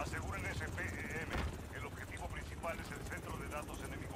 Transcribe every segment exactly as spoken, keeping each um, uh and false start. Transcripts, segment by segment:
Aseguren ese P E M. El objetivo principal es el centro de datos enemigo.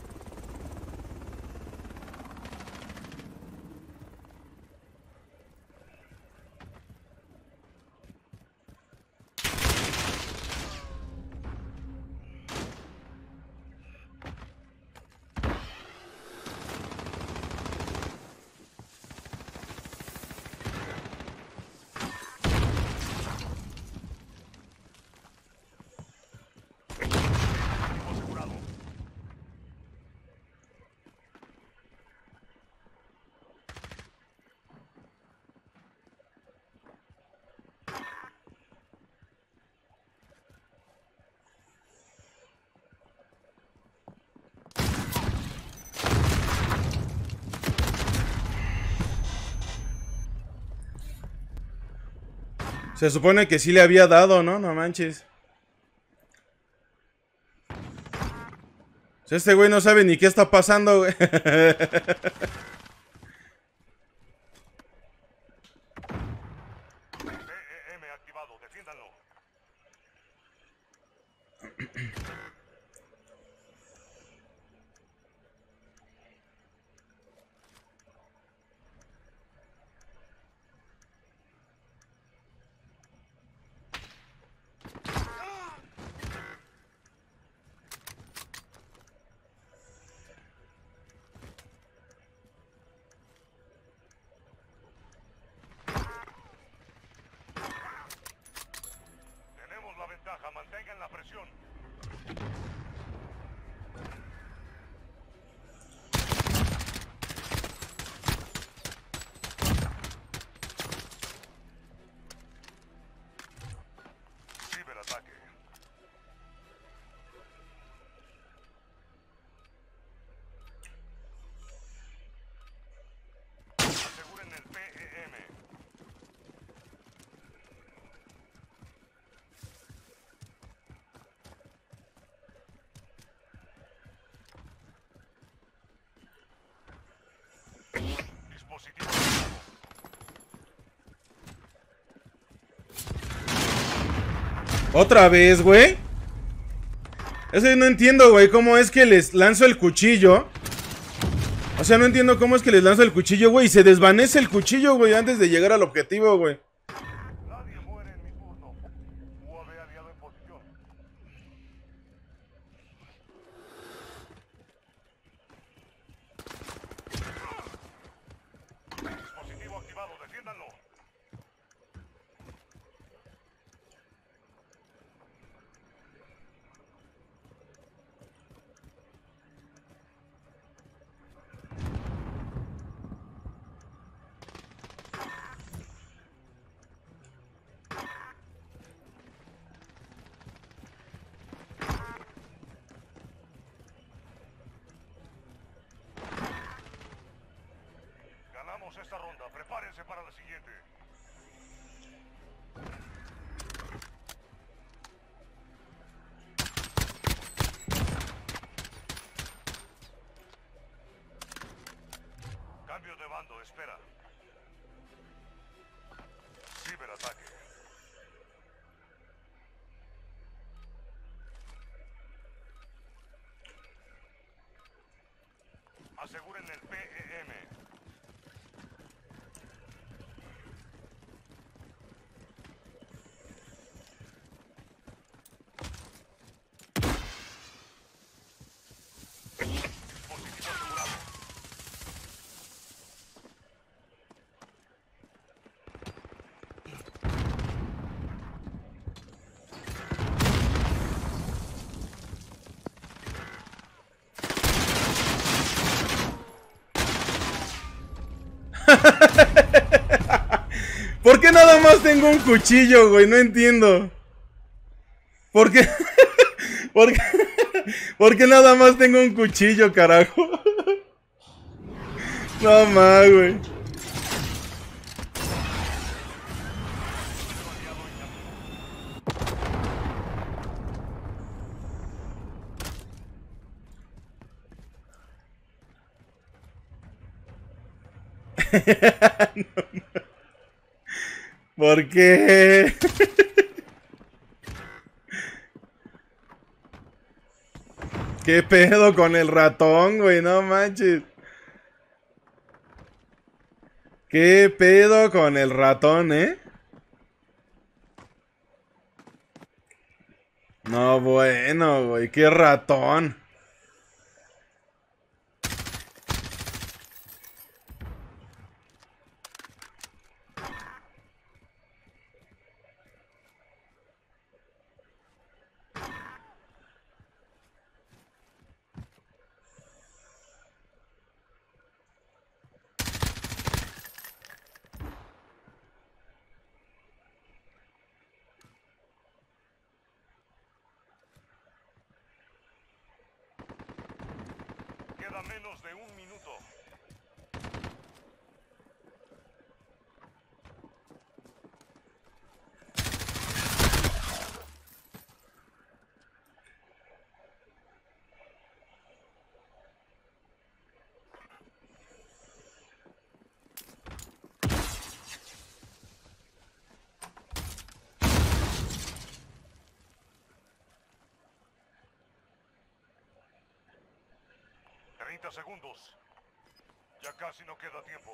Se supone que sí le había dado, ¿no? No manches. O sea, este güey no sabe ni qué está pasando, güey. P E M activado. Defiéndanlo. Tenemos la ventaja. Mantengan la presión. Ciberataque. Aseguren el P E M. Dispositivo activado. Otra vez, güey. Eso no entiendo, güey. ¿Cómo es que les lanzo el cuchillo? O sea, no entiendo cómo es que les lanzo el cuchillo, güey. Y se desvanece el cuchillo, güey, antes de llegar al objetivo, güey. Nadie muere en mi turno. U A V aliado en posición. Dispositivo activado. Defiéndanlo. Ganamos esta ronda. Prepárense para la siguiente. Cambio de bando. Espera. Ciberataque. Aseguren el P E M. Dispositivo asegurado. ¿Por qué nada más tengo un cuchillo, güey? No entiendo. ¿Por qué? ¿Por qué? ¿Por qué nada más tengo un cuchillo, carajo? No más, güey. No, ¿por qué? ¿Qué pedo con el ratón, güey? No manches. ¿Qué pedo con el ratón, eh? No, bueno, güey. Qué ratón. Queda menos de un minuto. treinta segundos. Ya casi no queda tiempo.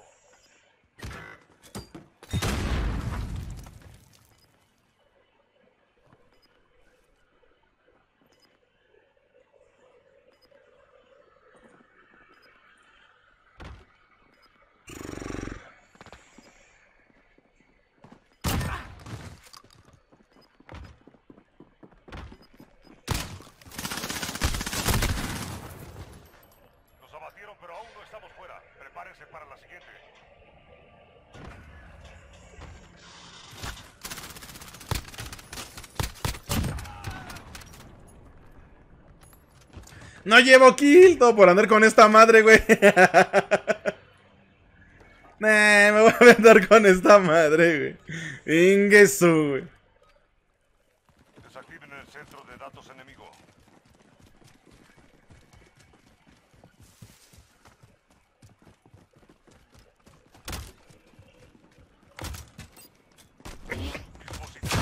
Nos abatieron, pero aún no estamos fuera. Prepárense para la siguiente. No llevo kill, todo por andar con esta madre, güey. Nah, me voy a aventar con esta madre, güey. Ingesu, güey. Desactiven el centro de datos enemigo. Dispositivo.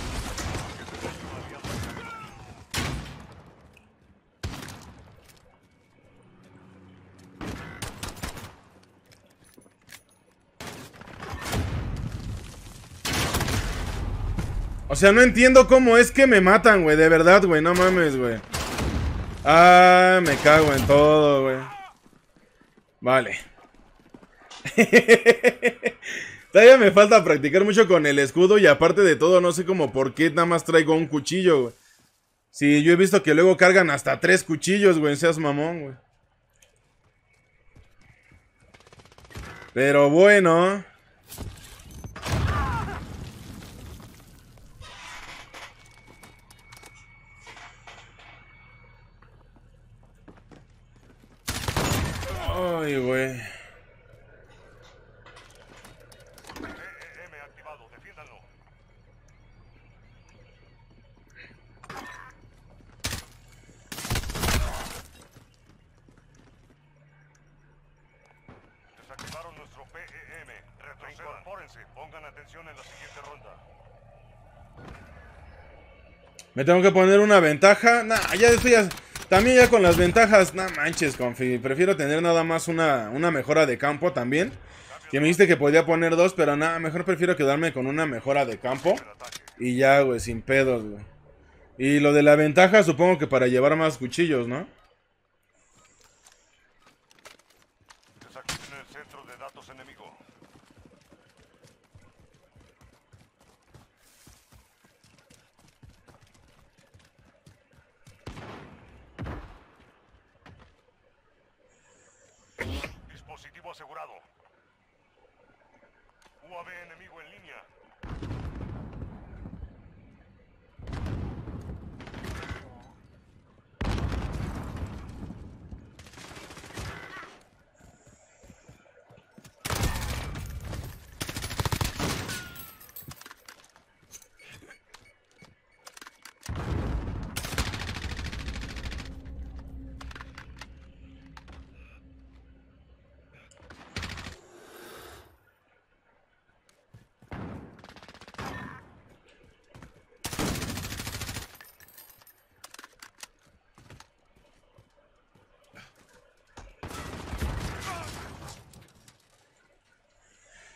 O sea, no entiendo cómo es que me matan, güey. De verdad, güey. No mames, güey. Ah, me cago en todo, güey. Vale. Todavía me falta practicar mucho con el escudo. Y aparte de todo, no sé cómo por qué nada más traigo un cuchillo, güey. Sí, yo he visto que luego cargan hasta tres cuchillos, güey. Seas mamón, güey. Pero bueno. Ay, güey. P E M activado. Defiéndanlo. Desactivaron nuestro P E M. Retrocedan. Incorpórense. Pongan atención en la siguiente ronda. Me tengo que poner una ventaja. Nah, ya estoy ya, también ya con las ventajas. Nah, manches, confi. Prefiero tener nada más una, una mejora de campo también. Que me dijiste que podía poner dos, pero nada, mejor prefiero quedarme con una mejora de campo. Y ya, güey, sin pedos, güey. Y lo de la ventaja supongo que para llevar más cuchillos, ¿no? Desactiven el centro de datos enemigo. Dispositivo asegurado. U A V enemigo en línea.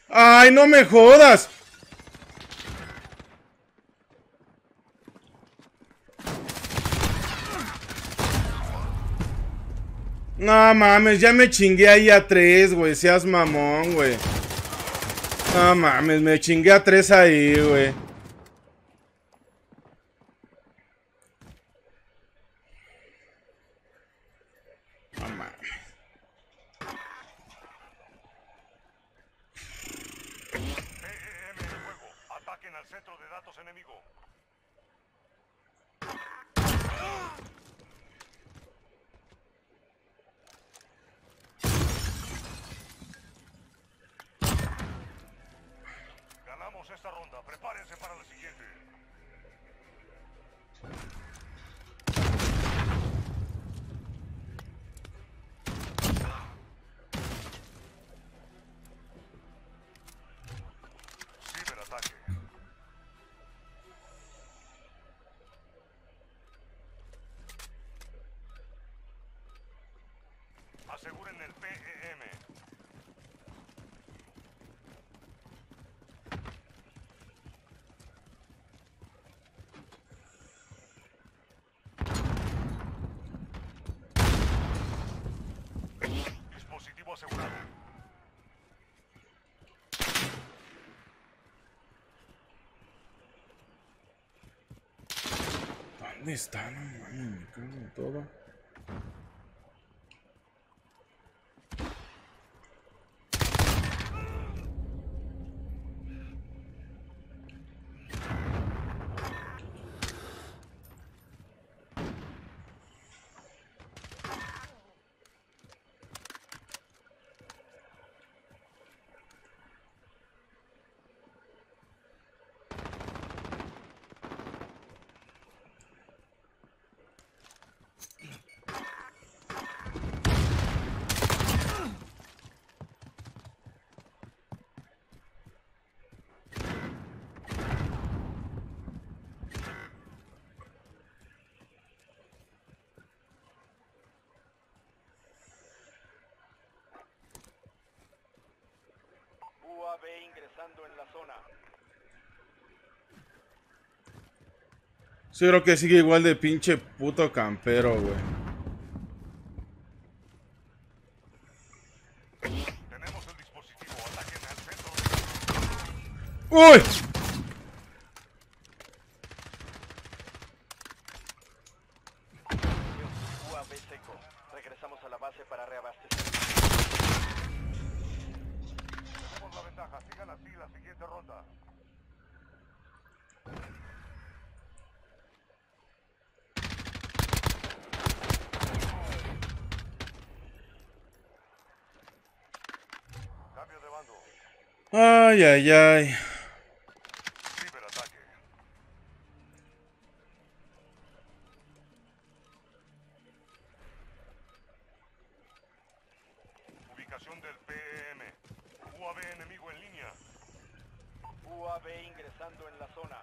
¡Ay, no me jodas! No mames, ya me chingué ahí a tres, güey. Seas mamón, güey. No mames, me chingué a tres ahí, güey. No mames. P E M en juego. Ataquen al centro de datos enemigo. Ganamos esta ronda. Prepárense para la siguiente. Ciberataque. Aseguren el P E M. Dispositivo asegurado. ¿Dónde está? No mames, me cago en todo. U A V ingresando en la zona. Sí, creo que sigue igual de pinche puto campero, güey. Tenemos el dispositivo. Ataquen al centro de... ¡Uy! U A V seco. Regresamos a la base para reabastecer. Tenemos la ventaja. Sigan así la siguiente ronda. Cambio de bando. Ay, ay, ay. Ciberataque. Ubicación del P E M. U A V enemigo en línea. U A V ingresando en la zona.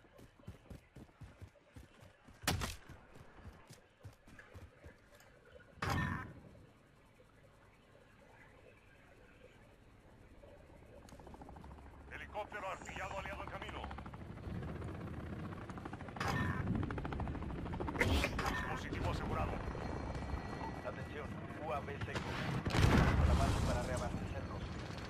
Helicóptero artillado aliado en camino. Dispositivo asegurado. Atención, U A V seco. Regresamos a la base para reabastecernos.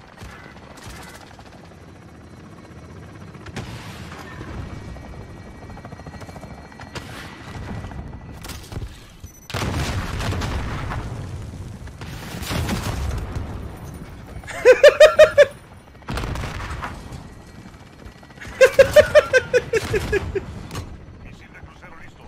Misil de crucero listo.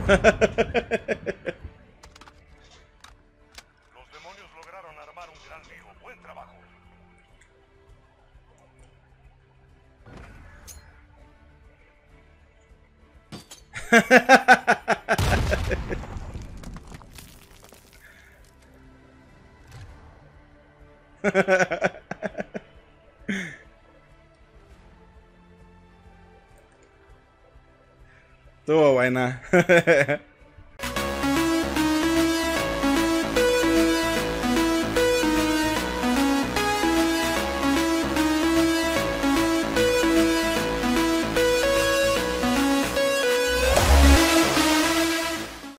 Los demonios lograron armar un gran lío. Buen trabajo. Estuvo buena.